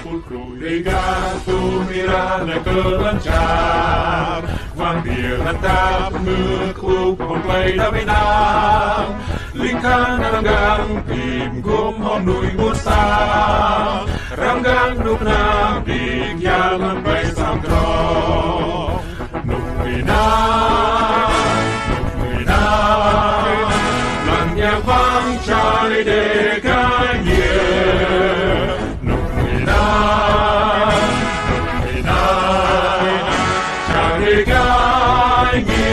Pulcru dei gato mirana ke lancar Vang dia rantap mekuk play da binang Lingkan ranggang tim gom honui musang Ranggang nuk nang dik yang bay sam drong Nuk minang Lan yang vang chai de kanye Nuk minang Chai de kanye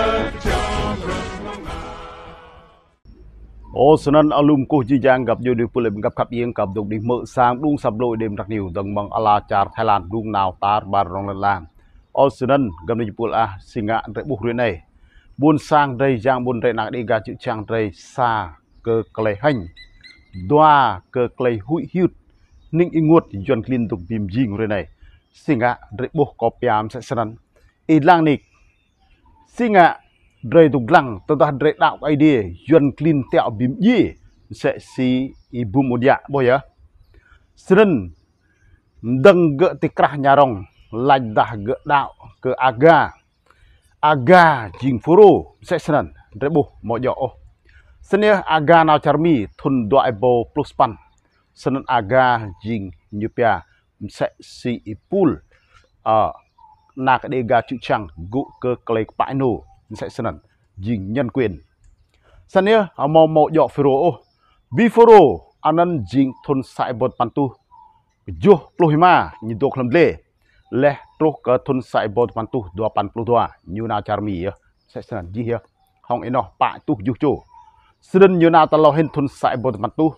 Ô sân alum cô chi giang gặp vô điều phơi gặp khắp yên gặp được đi mở sang đúng sập lôi đêm đặc nhiều tầng bằng ala char Thái Lan đúng nào tar bar rong lan ô sân gặp đi phơi singa rễ buộc này buôn sang đây giang buôn đây nặng đi gà chữ trang đây xa cơ clay hành đoa cơ clay hụi hiut ninh inguột dọn liên tục bìm jing rồi này singa rễ buộc kopiam sẽ sân ilang nik singa Dre tu glang tentang dre đạo idea yuan clean tẹo bím ye sẽ si ibu mudia boy ya seren deng ge tikrah nyarong laj dah ge đạo ke aga jing furo sẽ seren dre bu mo yo oh senia aga nào charmi thun do ebo plus pan senen aga jing nyupia sẽ si ipul na cái ga chữ chang gu ke klei pai no sẽ sân dình nhân quyền sân nhé màu dọ phiro biforo anan dình thôn sai bột pantu jo plohima như dok làm leh truk ke thôn sai bột pantu 82 như na charmi sẽ sân gì here hong eno pak tu ju cho sân như na talo hen thôn sai bột pantu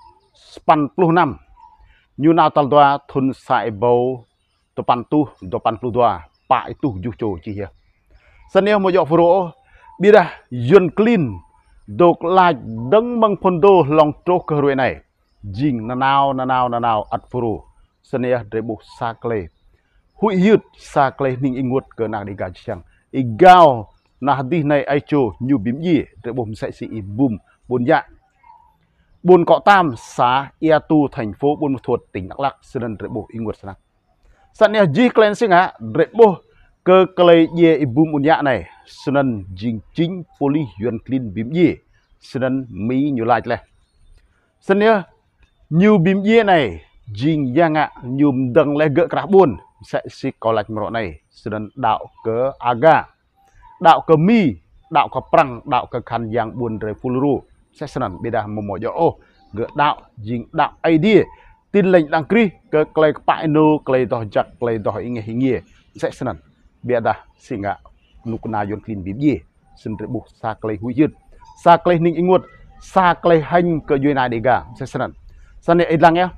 85 như na talo thôn sai bột pantu 82 pak tu ju cho chi here sân mo dọc phuro bida yun clean dok laj deng mang pondo long trok ke ruai này jing nanao at phuro sân drebu sakle hui hiut sakle ning ingut ke nak diga chang igao nah di này ai cho nyu bim yi drebu sẽ si ibum bun ya bun cọ tam xã ia tu thành phố Buôn Ma Thuột tỉnh Đắk Lắk sân drebu ingut sana sân ji cleansing ha drebu ke kelai ye ibu munya này senen jing chính poli yuan clean bim ye senen mi nhiều lại leh senia nhiều bim ye này jing yang ạ nhum deng le ge krah buôn sẽ si kolaj mro này senen đạo ke aga đạo ke mi đạo ke prang đạo ke khan yang buôn re fuluru sẽ senen beda momo yo oh ge đạo jing đạo idea tin lệnh đăng kri ke kelai pai no kelai doh jak kelai doh inge hingie sẽ senen biada singa nukna yon clean bim ye sendre bu sa klei huyut sa klei ning ingut sa klei hanh ke yuina dega sesanan sane idlang ya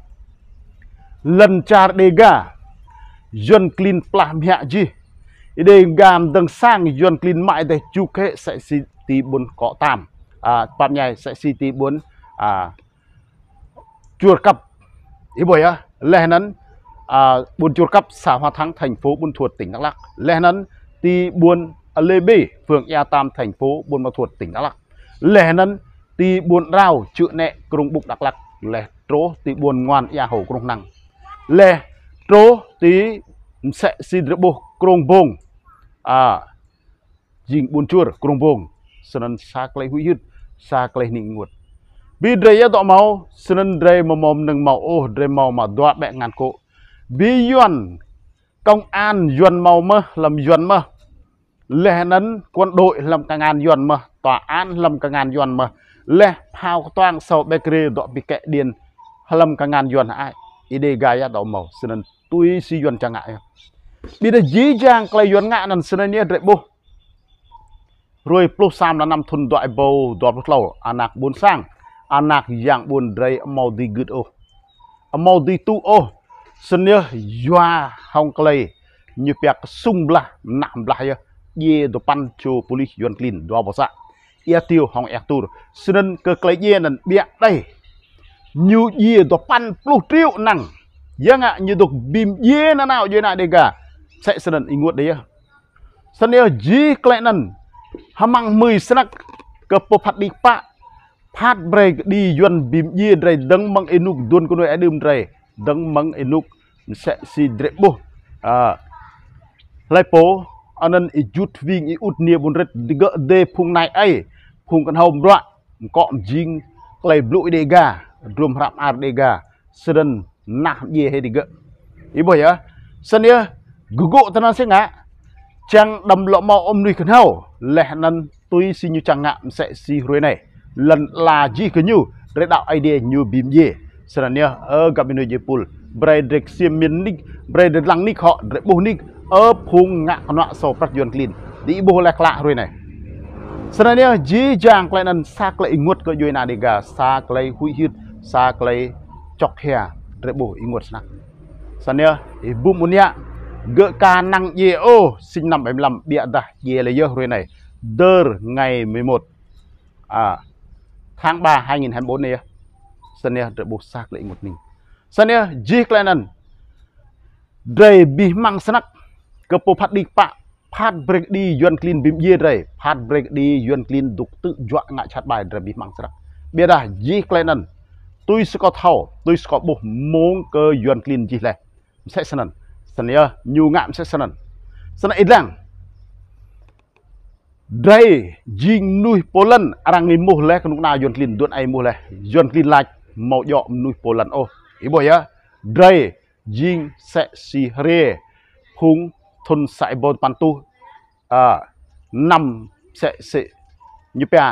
lần char dega yon clean plah mya ji ide gam deng sang yon clean mai de chuke sẽ si ti bun ko tam pan nhai sẽ si ti bun chuột cặp iboy ya lehnan buôn chuột cấp xã Hoa Thắng thành phố Buôn Ma Thuột tỉnh Đắk Lắk lẽ nắn ti buôn Lê Bê phường Ea Tam thành phố Buôn Ma Thuột tỉnh Đắk Lắk lẽ nắn ti buôn rau chữ nẹ krung bục Đắk Lắk lẽ trố ti buôn ngoan Ea Hổ krung năng lẽ trố ti sẽ si drebo krung bông jing buôn chur krung bông senen sa klei hui hut sa klei ning ngut bi dre ya to mau senen dre mom nang mau dre mau ma dọa bẹ ngàn cô bi yuan công an yuan màu mơ làm yuan mơ lẽ nấn quân đội làm cả ngàn yuan mơ tòa án làm cả ngàn yuan mơ lẽ hào toang sau bakery đọ bị kẹ điền làm cả ngàn yuan ai ide gaya đỏ màu senen tui si yuan chẳng ngại bi de ji jang klei yuan ngạ nan senen ni drebu rồi plus sam là năm thun dọi bầu dọa lâu anak buôn sang anak yang buôn dray mau di good o mau di tu o senia yua hong klei như piak sung blah nam blah ya ye do pan cho police yuan clean do bosa ia tiêu hong ek tur senen ke klei ye nan biak đây như ye do pan plu triu nang yang ạ như dok bim ye na nào ye na dega sẽ senen ingut đấy senia ji klei nan hamang 10 senak ke popat di pa pat break di yuan bim ye drai deng mang enuk don kuno edum drai deng mang enuk sẽ si drebu lai po anan ijut wing I ut nia bun ret diga de phung nai ai phung kan hom ra ko jing klai blu dega drum rap ar dega seden nah ye he diga ibo ya sania gugu tanan senga chang đầm lọ mò nui kan hau leh nan tui si nyu chang ngam sẽ si ruồi này lần là ji ke nyu re đạo idea nyu bim ye sania gặp inu je pul brai drek sim min nik brai de lang nik họ re bu nik phung ngạ nọ so prat yon clean di bu lek la ruồi này sania ji jang klai nan sak lai ngut ko yoi na dega sak lai hui hit sak lai chok hea re bu ingut snak sania ibu munia gỡ ca năng ye ô sinh năm 75 bịa ra ye là dơ này đơ ngày 11 tháng 3 2024 này sân này được buộc xác lại một mình sân này giết lên nè đầy bị mang snack cơ bộ phát đi pạ phát break đi yuan clean bìm ye đây phát break đi yuan clean đục tự dọa ngại chặt bài đầy bị mang snack bịa ra giết lên nè tôi sẽ có thầu tôi sẽ có bộ mông cơ yuan clean gì này sẽ sân sania nyu ngam sẽ sân sân ít lang đây jing nuôi Poland arang ni muh le kanuk na yon clean don ai muh le yon clean like mau dọ nuôi Poland oh ibo ya đây jing sẽ si re hung thôn sai bon pantu năm sẽ như pia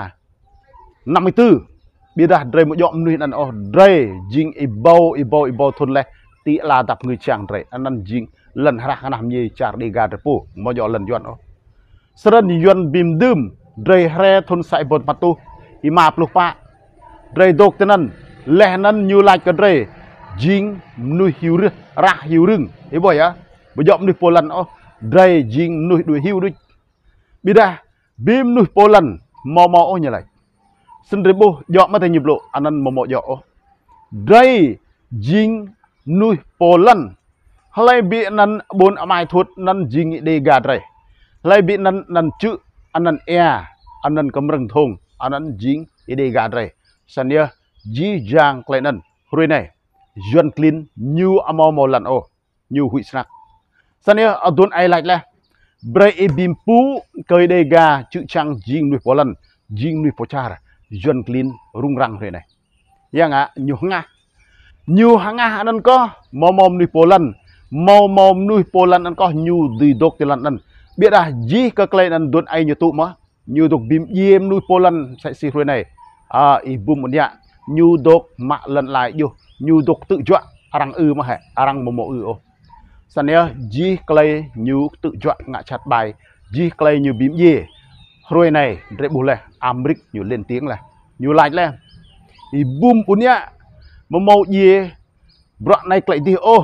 54 biết ra đây mau dọ nuôi nan oh đây jing ibo thôn le tí là tập người chàng rể anh ăn jing lần ra khả năng gì chả đi gà được po mà giờ lần yuan oh seren yuan bim dum rể re thôn sai bon patu ima plupa rể dok tenan lehnan như like cái rể jing nuôi hiu rư ra hiu rừng ấy boy á bây giờ nuôi Poland oh rể jing nuôi đuôi hiu đuôi biết ra bim nuôi Poland mò như này sân rể bo giờ mà thấy nhịp lộ anh ăn mò giờ oh rể jing nuôi Poland hay bị nan bốn amai thuốc nan jing đi gạt rồi hay bị nan chữ anh nan anh nan cầm rừng thùng anh nan jing đi gạt rồi sân ya ji jang lại nan rồi này John clean new amao lần ô new hủy snack sân ya ở tuần ai lại là bray bim pu cây đi gà chữ trang jing nuôi Poland jing nuôi Pochar John clean rung răng rồi này yang à nhiều hàng anh có mom nuôi Poland mom nuôi Poland anh có nhiều gì độc thì lần biết à gì các cái anh đồn ai nhiều tụ mà nhiều độc bìm yếm nuôi Poland sẽ xì rồi này ibu một nhà nhiều độc mạ lần lại nhiều độc tự chọn arang mà hệ arang mò ô sau này gì cái nhiều tự chọn ngã chặt bài gì cái nhiều bìm ye rồi này để bù lại Amrik nhiều lên tiếng là nhiều lại lên ibu một nhà mau ye brak naik kelai di oh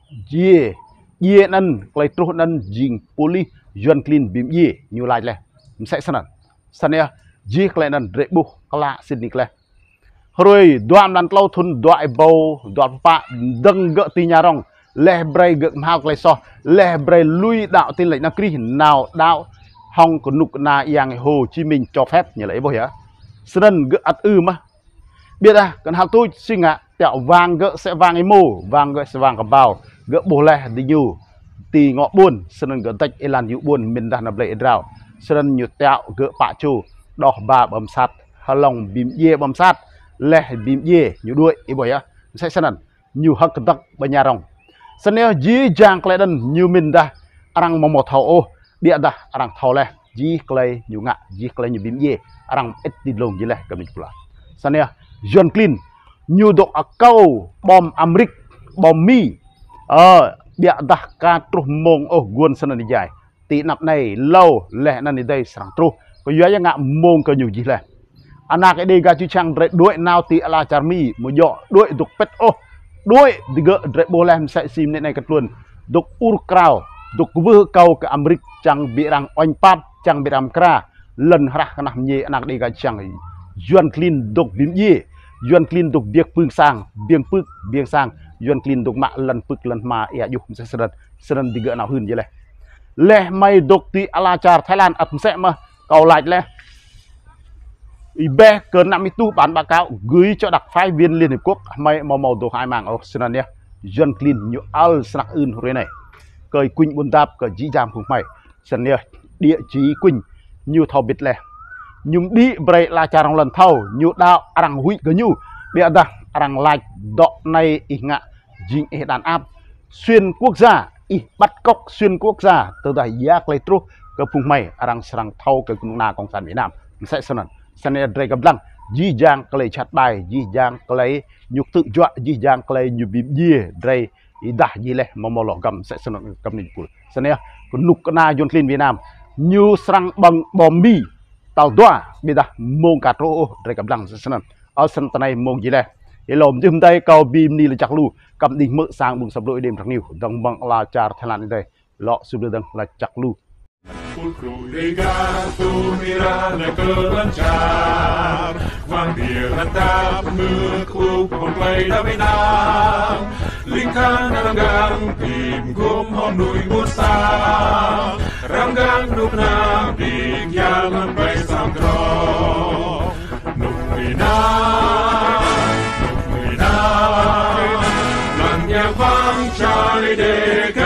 ye nan kelai terus nan jing poli yuan clean bim ye new light le sẽ sana ye kelai nan rebu kala sini kelai rồi doam nan tlau thun doai bau doa pa deng gỡ ti nyarong leh bray gỡ mau kelai so leh bray lui đạo tin lệnh na kri nào đạo hong của nục na yang Hồ Chí Minh cho phép như lấy bao hả sân gỡ ắt mà biết à cần học tôi suy ngã tẹo vàng gỡ sẽ vàng mồ vàng gỡ sẽ vàng cả bào gỡ bồ lẹ đi nhiều tì ngọ buồn sân gỡ tách elan dịu buồn mình đang nằm lệ rào sân nhiều tẹo gỡ bạ chu đỏ bà bầm sát hà lòng bìm ye bầm sát lẹ bìm ye nhiều đuôi ý bởi á sẽ sân nhiều hắc tắc bên nhà rồng sân neo dí giang klei đần nhiều mình đã arang mò thầu ô bịa đã arang thầu lẹ dí klei nhiều ngạ dí klei nhiều bìm ye arang ít đi lông dí lẹ cầm mình pula sân neo John clean nhiều độ câu bom Amrik bom mi bịa dah ka trus mong guôn sân đi dài tí nạp này lâu lẹ năn đi đây sáng trus có yếu yang ngạ mong cơ nhiều gì lẹ anak ini ga chu chang đuổi nào tí ala charmi một dọ đuổi đục pet đuổi đi gỡ boleh sẽ sim này cái luôn đục urkrau đục vơ câu cái Amrik chang bị rang oanh pap chang bị ram kra lần hara kana nyi anak ini ga chang John clean đục bím ye John clean đục biếc biếng sang John clean đục mạ lần mà ya dục sẽ seren đi gỡ nào hơn vậy leh may đục tí ala char Thái Lan ập sẽ mà cầu lại leh Ibe ke 6 itu bahan bakal gửi cho đặc phái viên Liên Hiệp Quốc may màu đồ hai màng ở Sơn nhé dân clean như al snack ưn rồi này cười quỳnh buôn tạp cờ dĩ giam phùng mày sân nè địa chí quỳnh như thao biết lẹ nhung đi bray là cha rong lần thâu như đạo arang hui cơ như bịa đặt arang like đọ này ý ngạ dính ế đàn áp xuyên quốc gia ý bắt cóc xuyên quốc gia từ đại giác lấy trúc cơ phùng mày arang sarang thâu cơ cung na công sản Việt Nam sẽ sân nè dray gặp lăng dĩ giang cái chặt bài dĩ giang cái nhục tự dọa dĩ giang cái như bìm dìa dray ý đã gì lẹ mà lọ gầm sẽ sân cầm nịnh của sân nè còn nục na yon clean Việt Nam như sarang bằng bom mi tàu đoa bây giờ mông cả rô rồi cầm lăng sân ở sân này mông gì đây cái lồng chim tay cầu bìm ni là chặt lu cầm đỉnh mỡ sang bùng sập đội đêm thằng niu đồng bằng là char Thái Lan đây lọ sụp được là chặt lu Lingkang ranggang tim gom hom nui musa ranggang nuk na big yang bay sam dro nuk na lan yang vang chai de